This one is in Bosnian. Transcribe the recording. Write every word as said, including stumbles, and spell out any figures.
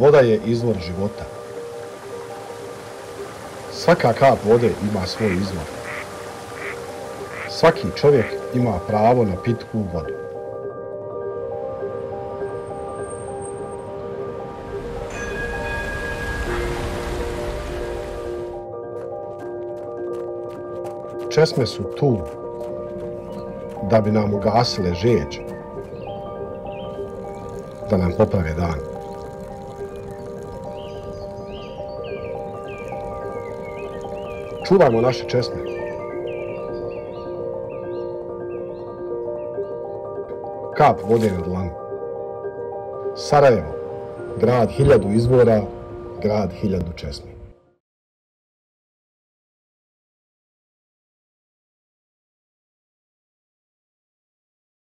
Voda je izvor života. Svaka kap vode ima svoj izvor. Svaki čovjek ima pravo na pitku vodu. Česme su tu da bi nam ugasile žeđ, da nam poprave dan. Čuvajmo naše česme. Kap vode na dlanu. Sarajevo, grad hiljadu izvora, grad hiljadu česmi.